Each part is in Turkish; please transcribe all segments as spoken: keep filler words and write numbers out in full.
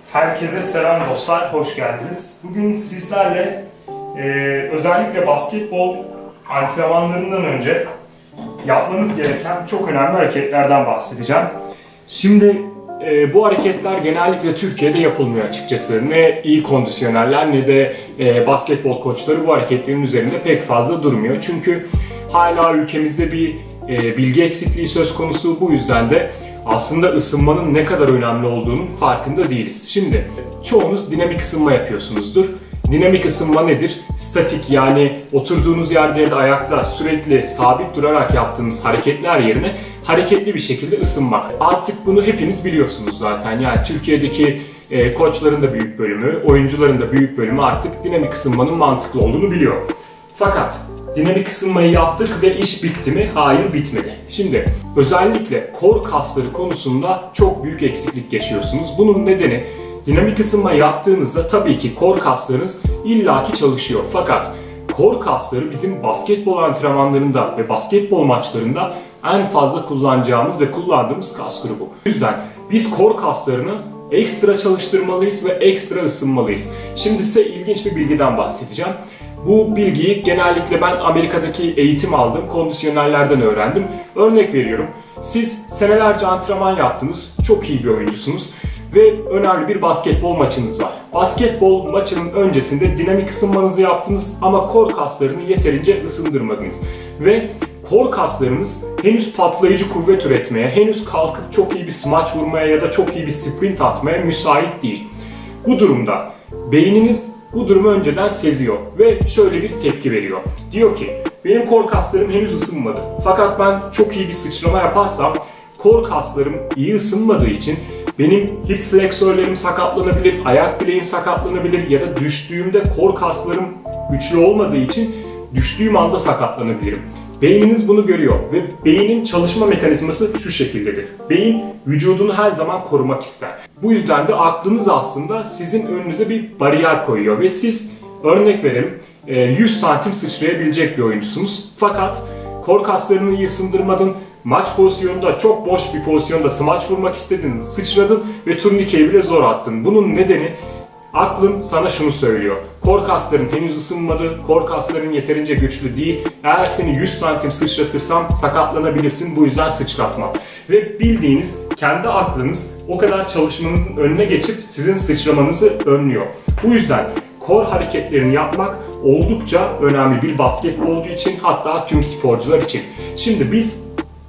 Herkese selam dostlar, hoş geldiniz. Bugün sizlerle e, özellikle basketbol antrenmanlarından önce yapmanız gereken çok önemli hareketlerden bahsedeceğim. Şimdi e, bu hareketler genellikle Türkiye'de yapılmıyor açıkçası. Ne iyi kondisyonerler ne de e, basketbol koçları bu hareketlerin üzerinde pek fazla durmuyor. Çünkü hala ülkemizde bir e, bilgi eksikliği söz konusu, bu yüzden de aslında ısınmanın ne kadar önemli olduğunun farkında değiliz. Şimdi çoğunuz dinamik ısınma yapıyorsunuzdur. Dinamik ısınma nedir? Statik, yani oturduğunuz yerde ya da ayakta sürekli sabit durarak yaptığınız hareketler yerine hareketli bir şekilde ısınmak. Artık bunu hepiniz biliyorsunuz zaten. Yani Türkiye'deki e, koçların da büyük bölümü, oyuncuların da büyük bölümü artık dinamik ısınmanın mantıklı olduğunu biliyor. Fakat dinamik ısınmayı yaptık ve iş bitti mi? Hayır, bitmedi. Şimdi özellikle kor kasları konusunda çok büyük eksiklik yaşıyorsunuz. Bunun nedeni, dinamik ısınma yaptığınızda tabii ki kor kaslarınız illaki çalışıyor. Fakat kor kasları bizim basketbol antrenmanlarında ve basketbol maçlarında en fazla kullanacağımız ve kullandığımız kas grubu. O yüzden biz kor kaslarını ekstra çalıştırmalıyız ve ekstra ısınmalıyız. Şimdi size ilginç bir bilgiden bahsedeceğim. Bu bilgiyi genellikle ben Amerika'daki eğitim aldığım kondisyonerlerden öğrendim. Örnek veriyorum. Siz senelerce antrenman yaptınız, çok iyi bir oyuncusunuz ve önemli bir basketbol maçınız var. Basketbol maçının öncesinde dinamik ısınmanızı yaptınız ama kor kaslarını yeterince ısındırmadınız. Ve kor kaslarınız henüz patlayıcı kuvvet üretmeye, henüz kalkıp çok iyi bir smaç vurmaya ya da çok iyi bir sprint atmaya müsait değil. Bu durumda beyniniz bu durumu önceden seziyor ve şöyle bir tepki veriyor. Diyor ki, benim kor kaslarım henüz ısınmadı. Fakat ben çok iyi bir sıçrama yaparsam kor kaslarım iyi ısınmadığı için benim hip fleksörlerim sakatlanabilir, ayak bileğim sakatlanabilir ya da düştüğümde kor kaslarım güçlü olmadığı için düştüğüm anda sakatlanabilirim. Beyniniz bunu görüyor ve beynin çalışma mekanizması şu şekildedir. Beyin vücudunu her zaman korumak ister. Bu yüzden de aklınız aslında sizin önünüze bir bariyer koyuyor ve siz, örnek verelim, yüz santim sıçrayabilecek bir oyuncusunuz. Fakat kor kaslarını iyi ısındırmadın, maç pozisyonunda çok boş bir pozisyonda smaç vurmak istedin, sıçradın ve turnikeyi bile zor attın. Bunun nedeni, aklın sana şunu söylüyor: kor kasların henüz ısınmadı, kor kasların yeterince güçlü değil. Eğer seni yüz santim sıçratırsam sakatlanabilirsin, bu yüzden sıçratmam. Ve bildiğiniz kendi aklınız o kadar çalışmanızın önüne geçip sizin sıçramanızı önlüyor. Bu yüzden kor hareketlerini yapmak oldukça önemli bir basketbolcu için, hatta tüm sporcular için. Şimdi biz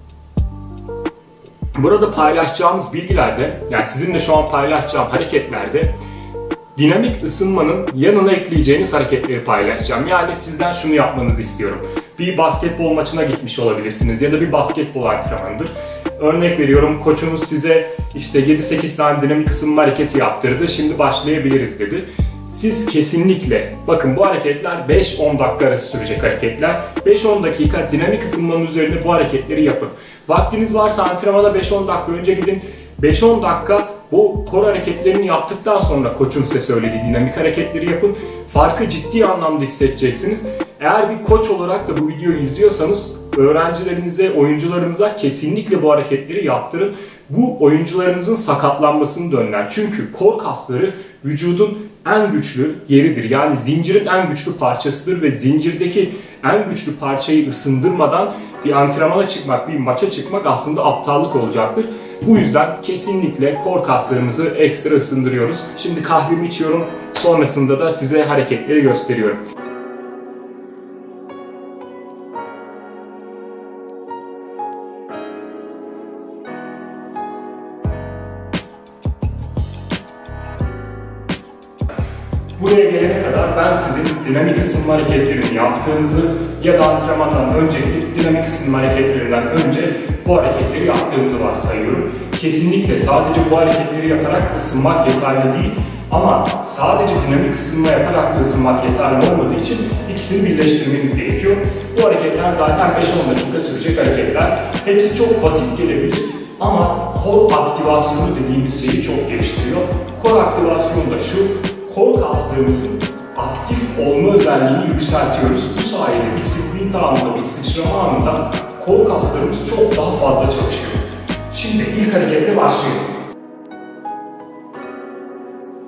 burada paylaşacağımız bilgilerde, yani sizinle şu an paylaşacağım hareketlerde dinamik ısınmanın yanına ekleyeceğiniz hareketleri paylaşacağım. Yani sizden şunu yapmanızı istiyorum. Bir basketbol maçına gitmiş olabilirsiniz ya da bir basketbol antrenmanıdır. Örnek veriyorum, koçunuz size işte yedi sekiz tane dinamik ısınma hareketi yaptırdı, şimdi başlayabiliriz dedi. Siz kesinlikle, bakın bu hareketler beş on dakika arası sürecek hareketler. beş on dakika dinamik ısınmanın üzerine bu hareketleri yapın. Vaktiniz varsa antrenmana beş on dakika önce gidin. beş on dakika bu kor hareketlerini yaptıktan sonra koçun size söylediği dinamik hareketleri yapın. Farkı ciddi anlamda hissedeceksiniz. Eğer bir koç olarak da bu videoyu izliyorsanız öğrencilerinize, oyuncularınıza kesinlikle bu hareketleri yaptırın. Bu oyuncularınızın sakatlanmasını da önler. Çünkü kor kasları vücudun en güçlü yeridir. Yani zincirin en güçlü parçasıdır ve zincirdeki en güçlü parçayı ısındırmadan bir antrenmana çıkmak, bir maça çıkmak aslında aptallık olacaktır. Bu yüzden kesinlikle kor kaslarımızı ekstra ısındırıyoruz. Şimdi kahvemi içiyorum, sonrasında da size hareketleri gösteriyorum. Buraya gelene kadar ben sizin dinamik ısınma hareketlerini yaptığınızı ya da antrenmandan önce gidip dinamik ısınma hareketlerinden önce bu hareketleri yaptığınızı varsayıyorum. Kesinlikle sadece bu hareketleri yaparak ısınmak yeterli değil, ama sadece dinamik ısınma yaparak da ısınmak yeterli olmadığı için ikisini birleştirmeniz gerekiyor. Bu hareketler zaten beş on dakika sürecek hareketler. Hepsi çok basit gelebilir ama kor aktivasyonu dediğimiz şeyi çok geliştiriyor. Kor aktivasyonu da şu: kor kaslarımızın aktif olma özelliğini yükseltiyoruz. Bu sayede bir sprint anında, bir sıçrama anında kor kaslarımız çok daha fazla çalışıyor. Şimdi ilk hareketle başlayalım.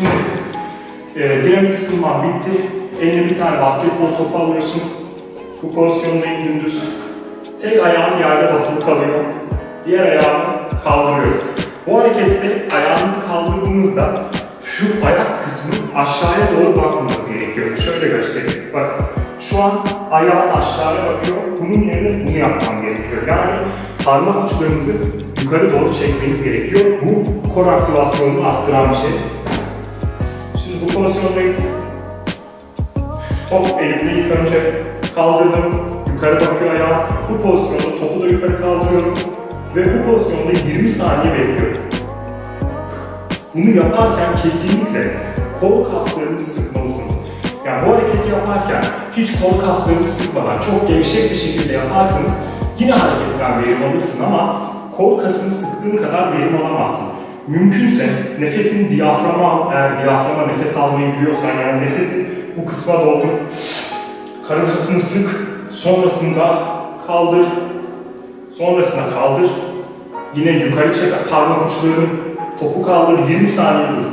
Şimdi e, dinamik ısınman bitti. Eline bir tane basketbol topu alıyorsun. Bu pozisyondayım dümdüz. Tek ayağım yerde basılı kalıyor. Diğer ayağımı kaldırıyorum. Bu harekette ayağınızı kaldırdığınızda şu ayak kısmı aşağıya doğru bakmaması gerekiyor. Şöyle göstereyim. Bakın. Şu an ayağım aşağıya bakıyor. Bunun yerine bunu yapmam gerekiyor. Yani parmak uçlarınızı yukarı doğru çekmeniz gerekiyor. Bu kor aktivasyonunu arttıran bir şey. Şimdi bu pozisyondayım. Top elimde ilk önce kaldırdım. Yukarı bakıyor ayağım. Bu pozisyonda topu da yukarı kaldırıyorum. Ve bu pozisyonda yirmi saniye bekliyorum. Bunu yaparken kesinlikle kol kaslarınızı sıkmalısınız. Yani bu hareketi yaparken hiç kol kaslarını sıkmadan çok gevşek bir şekilde yaparsanız yine hareketten verim alırsın ama kol kasını sıktığın kadar verim alamazsın. Mümkünse nefesini diyaframa, eğer diyaframa nefes almayı biliyorsan yani nefesi bu kısma doldur. Karın kasını sık, sonrasında kaldır, sonrasında kaldır. Yine yukarı çek parmak uçlarını, topu kaldır, yirmi saniye dur.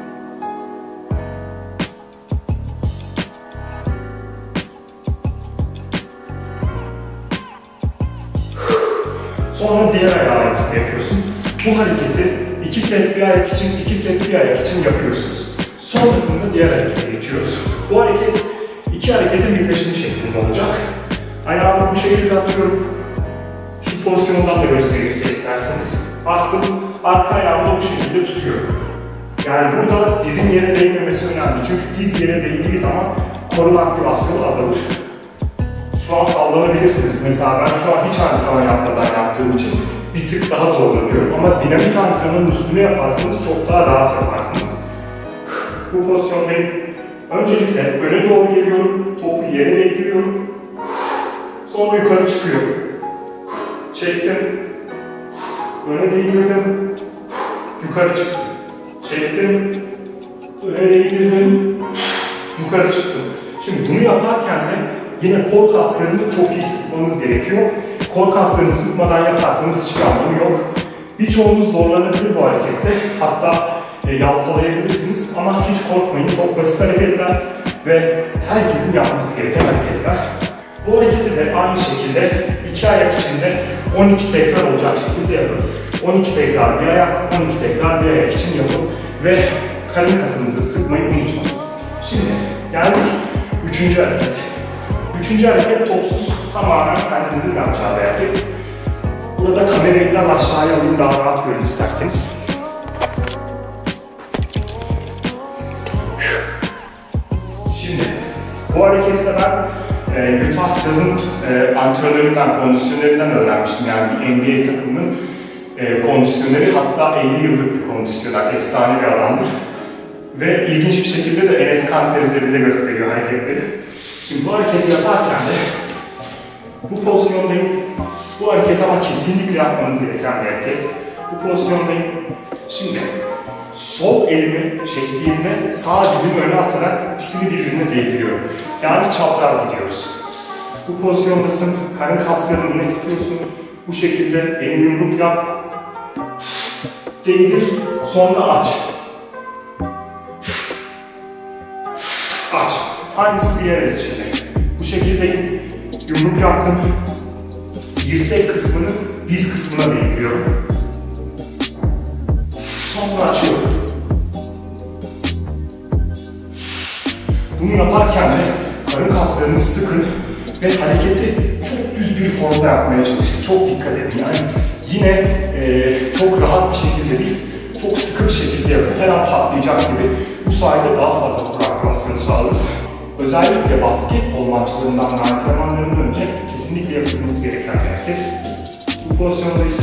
Sonra diğer ayağı aynısını yapıyorsun. Bu hareketi iki set bir ayak için, iki set bir ayak için yapıyorsunuz. Sonrasında diğer harekete geçiyoruz. Bu hareket iki hareketin birleşimi şeklinde olacak. Ayağımı bu şekilde atıyorum. Şu pozisyondan da gösterirse isterseniz. Attım, arka ayağımı bu şekilde tutuyorum. Yani burada dizin yere değmemesi önemli. Çünkü diz yere değdiği zaman korun aktivasyonu azalır. Şu an sallanabilirsiniz. Mesela ben şu an hiç antrenman yapmadan yaptığım için bir tık daha zorlanıyorum. Ama dinamik antrenmanın üstüne yaparsanız çok daha rahat yaparsınız. Bu pozisyondayım. Öncelikle öne doğru geliyorum. Topu yere değdiriyorum. Sonra yukarı çıkıyorum. Çektim. Öne değdirdim. Yukarı çıktım. Çektim. Öne değdirdim. Yukarı çıktım. Şimdi bunu yaparken de yine kol kaslarını çok iyi sıkmanız gerekiyor. Kol kaslarını sıkmadan yaparsanız hiçbir anlamı yok. Birçoğunuz zorlanabilir bu harekette. Hatta e, yalpalayabilirsiniz ama hiç korkmayın. Çok basit hareketler ve herkesin yapması gereken hareketler. Bu hareketi de aynı şekilde iki ayak içinde on iki tekrar olacak şekilde yapın. on iki tekrar bir ayak, on iki tekrar bir ayak için yapın ve karın kasınızı sıkmayı unutmayın. Şimdi geldik üçüncü harekete. Üçüncü hareket topsuz, tamamen kendinizin yapacağı bir hareket. Burada kamerayı biraz aşağıya alayım, daha rahat görün isterseniz. Şimdi bu hareketi de ben e, Utah Jazz'ın e, antrenöründen, kondisyonerinden öğrenmiştim. Yani N B A takımının e, kondisyoneri, hatta elli yıllık bir kondisyoner, efsane bir adamdır. Ve ilginç bir şekilde de Enes Kanter üzerinde gösteriyor hareketleri. Şimdi bu hareketi yaparken de bu pozisyondayım. Bu hareket ama kesinlikle yapmanız gereken bir hareket. Bu pozisyondayım. Şimdi sol elimi çektiğimde sağ dizimi öne atarak ikisini birbirine değdiriyorum. Yani çapraz gidiyoruz. Bu pozisyondasın. Karın kaslarını yine sıkıyorsun. Bu şekilde elini yumruk yap. Değdir. Sonra aç. Aç. Aynısı diğer el içinde. Bu şekilde yumruk yaptım. Dirsek kısmını diz kısmına değdiriyorum. Sonra açıyorum. Bunu yaparken de karın kaslarını sıkın ve hareketi çok düz bir formda yapmaya çalışın. Çok dikkat edin. Yani yine e, çok rahat bir şekilde değil, çok sıkı bir şekilde yapın. Her an patlayacak gibi. Bu sayede daha fazla kor aktivasyonu sağlarız. Özellikle basketbol maçlarından ve antrenmanlarından önce kesinlikle yapılması gereken bir hareket. Bu pozisyondayız.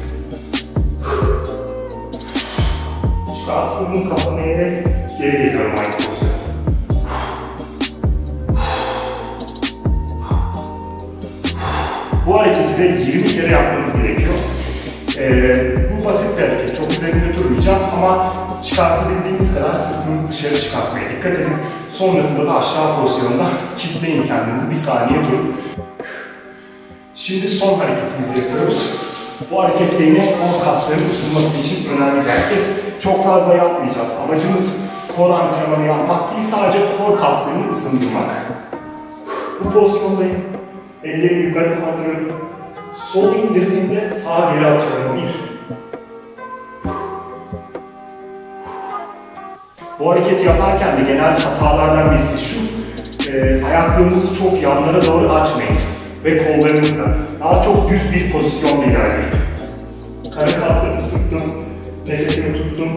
Çıkarttığımın kafanı eğerek geri geliyorum aynı pozisyon. Bu hareketi de yirmi kere yapmanız gerekiyor. Ee, bu basit bir hareket, çok üzerinde durmayacağım ama çıkartabildiğiniz kadar sırtınızı dışarı çıkartmaya dikkat edin. Sonrasında da aşağı pozisyonda kilitleyin kendinizi, bir saniye durun. Şimdi son hareketimizi yapıyoruz. Bu harekette yine kol kaslarının ısınması için önemli bir hareket. Çok fazla yapmayacağız. Amacımız kor antrenmanı yapmak değil, sadece kor kaslarını ısındırmak. Bu pozisyondayım. Ellerimi yukarı kaldırıyorum. Sol indirdiğimde sağa geri atıyorum. Bir. Bu hareketi yaparken de genel hatalardan birisi şu. E, ayaklığımızı çok yanlara doğru açmayın. Ve kollarınızla. Daha çok düz bir pozisyonda ilerleyin. Karın kaslarımı sıktım. Nefesimi tuttum.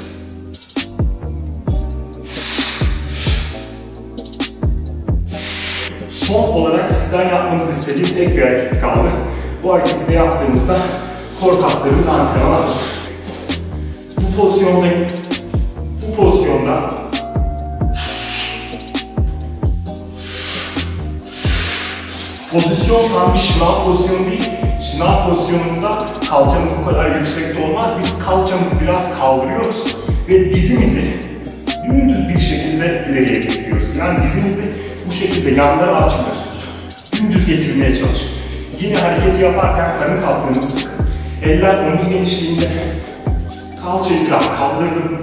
Son olarak sizden yapmanızı istediğim tek bir hareket kaldı. Bu hareketi de yaptığımızda kor kaslarımız antrenmana hazır. Bu pozisyondayım. Bu pozisyonda pozisyon tam bir şınav pozisyonu değil. Şınav pozisyonunda kalçamız bu kadar yüksekte olmaz. Biz kalçamızı biraz kaldırıyoruz ve dizimizi dümdüz bir şekilde ileriye getiriyoruz. Yani dizinizi bu şekilde yanlara açmıyorsunuz. Dümdüz getirmeye çalışın. Yine hareketi yaparken karın kaslarınızı sıkın. Eller omuz genişliğinde. Kalçayı biraz kaldırdım.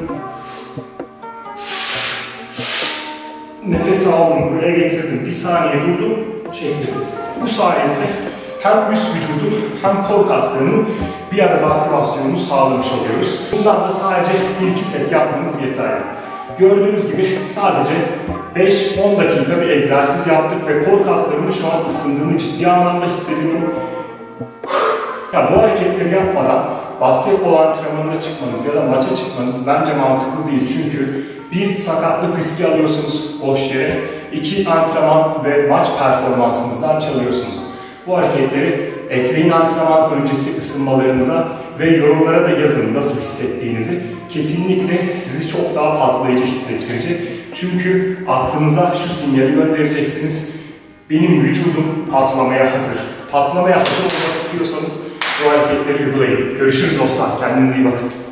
Nefes aldım, buraya getirdim. Bir saniye durdum, çektim. Bu sayede hem üst vücudun hem kor kaslarının bir arada aktivasyonunu sağlamış oluyoruz. Bundan da sadece bir iki set yapmanız yeterli. Gördüğünüz gibi sadece beş on dakika bir egzersiz yaptık ve kor kaslarının şu an ısındığını ciddi anlamda hissediyorum. Ya bu hareketleri yapmadan basketbol antrenmanına çıkmanız ya da maça çıkmanız bence mantıklı değil. Çünkü bir, sakatlık riski alıyorsunuz boş yere. İki, antrenman ve maç performansınızdan çalıyorsunuz. Bu hareketleri ekleyin antrenman öncesi ısınmalarınıza ve yorumlara da yazın nasıl hissettiğinizi. Kesinlikle sizi çok daha patlayıcı hissettirecek. Çünkü aklınıza şu sinyali göndereceksiniz. Benim vücudum patlamaya hazır. Patlamaya hazır olmak istiyorsanız bu hareketleri uygulayın. Görüşürüz dostlar. Kendinize iyi bakın.